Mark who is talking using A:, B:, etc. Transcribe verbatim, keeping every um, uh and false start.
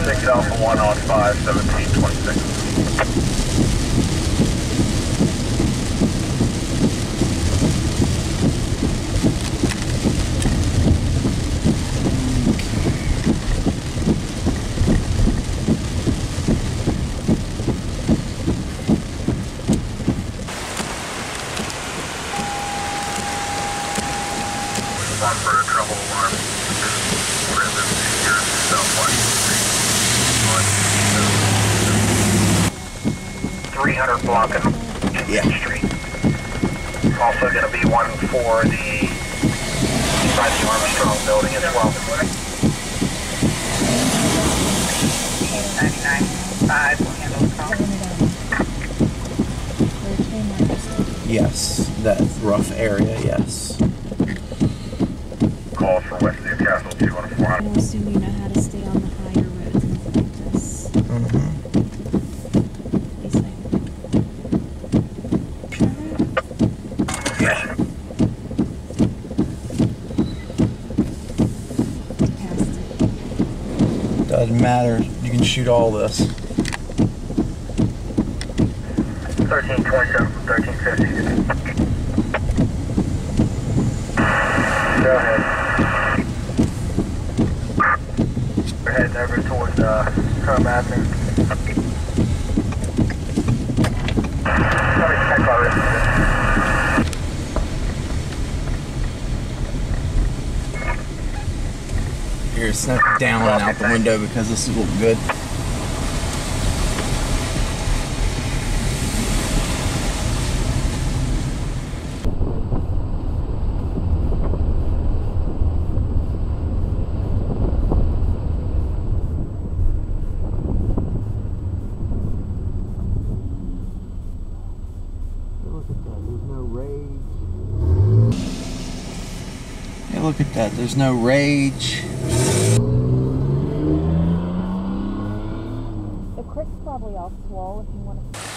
A: Ticket Alpha one on five seventeen twenty-six. One for a trouble alarm. Present here, southwest street. three hundred blocking
B: yeah.
A: Street. Also going to be one for the inside the Armstrong building as well. ninety-nine five will handle the call.
B: Yes, that rough area, yes.
A: Call for West Newcastle two one four.
C: I assume you know how to stay on the higher roads and stuff like this.
B: Mm-hmm. Yeah. Doesn't matter. You can shoot all this.
A: thirteen twenty-seven from thirteen fifty. Go ahead. We're heading over towards uh, Crum Avenue. Sorry, check our incident.
B: Here, snap down and out the window because this will look good. Hey, look at that. There's no rage.
C: The creek's probably all swole if you want to.